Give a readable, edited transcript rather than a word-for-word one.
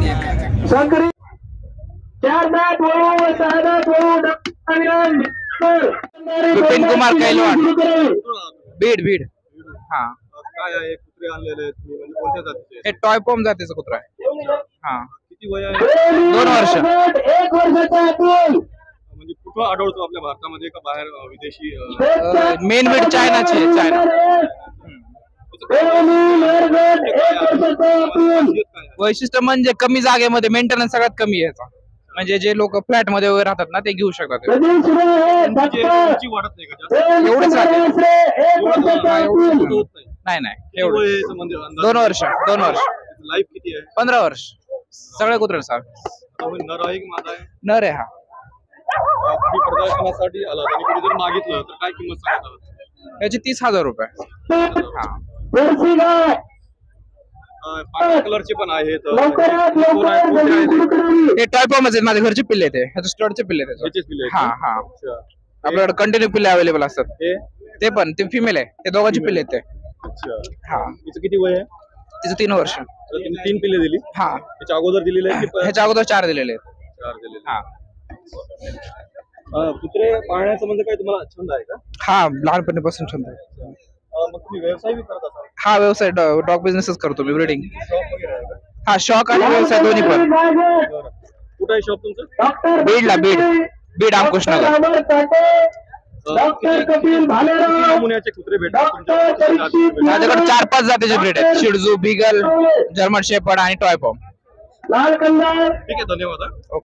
शंकरी 4 दात वळू 6 दात वळू विपिन कुमार कैलवाड, बीड बीड. हा, काय आहे कुत्रे आणलेले आहेत तुम्ही, म्हणजे कोणत्या जातीचे? हे टॉय पॉम जातीचा कुत्रा आहे. हा, किती वय आहे? 2 वर्ष. 1 वर्षाचा असेल. म्हणजे कुठं आढळतो आपल्या भारतामध्ये का बाहेर विदेशी? मेन बीड चायनाची आहे, चायना. वैशिष्ट्य म्हणजे कमी जागेमध्ये मेंटेनन्स सगळ्यात कमी आहे याचा. म्हणजे जे लोक फ्लॅट मध्ये वगैरे राहतात ना ते घेऊ शकतात. उंची वाढत नाही का जास्त? एवढंच राहते. होत नाही. नाही नाही किती एवढं. वय आहे याचं म्हणजे अंदाज? 2 वर्ष. 2 वर्ष. लाईफ किती आहे? 15 वर्ष. सगळे कुत्रे सर. आता हे नर आहे की मादा आहे? नर आहे हा. तुम्ही प्रदर्शनासाठी आलात आणि कोणी जर मागितलं तर काय किंमत सांगत आहात? याची 30,000 रुपये. हा. पांढऱ्या कलरचे पण आहेत. कोण आहे? कोणते आहेत? हे टॉय पॉमच आहेत, माझ्या घरचे पिल्ले ते. ह्याचे स्टडचे पिल्ले आहेत. याचेच पिल्ले आहेत? हा हा. अच्छा. आपल्याकडे कंटिन्यू पिल्ले अवेलेबल असतात. हे? ते पण ते फिमेल आहे. ते दोघांची पिल्ले आहेत ते. अच्छा. हा. हिचं किती वय आहे? तिचं 3 वर्ष. तर तुम्ही 3 पिल्ले दिली? हा. त्याच्या अगोदर दिलेले आहे की ह्याच्या अगोदर 4 दिलेले आहेत. 4 दिलेले? हा. कुत्रे पाळण्याचं म्हणजे काय तुम्हाला छंद आहे का? हा, लहानपणीपासून छंद आहे. मग तुम्ही व्यवसाय बी करत असाल? हा, व्यवसाय डॉग बिझनेसच करतो मी, ब्रीडिंग. शॉप वगैरे आहे का? हा, शॉक आणि व्यवसाय दोन्ही पण. बरं. कुठं आहे शॉप तुमचं? बीडला, बीड अंकुशनगर. किती नमुन्याचे कुत्रे भेटतात तुमच्याकडे? माझ्याकडे 4-5 जातीचे ब्रीड आहेत. शिडजू, बिगल, जर्मन शेपर्ड आणि टॉय पॉम. लाल कंदार ठीक आहे, धन्यवाद.